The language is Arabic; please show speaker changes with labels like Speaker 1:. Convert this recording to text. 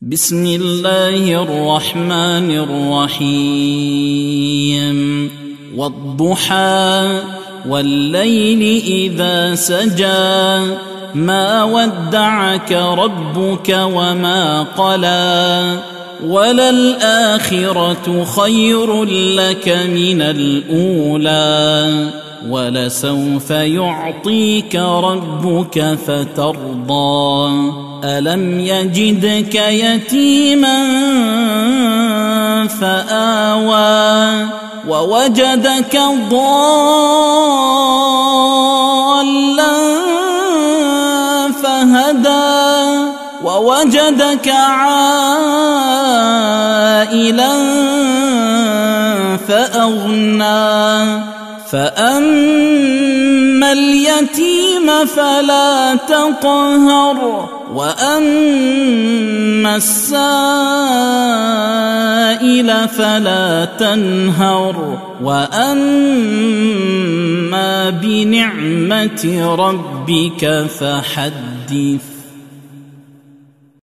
Speaker 1: بسم الله الرحمن الرحيم والضحى والليل إذا سجى ما ودعك ربك وما قلى وللآخرة خير لك من الأولى ولسوف يعطيك ربك فترضى ألم يجدك يتيما فآوى ووجدك ضالا فهدى ووجدك عائلا فأغنى فأما اليتيم فلا تقهر وأما السائل فلا تنهر وأما بنعمة ربك فحدث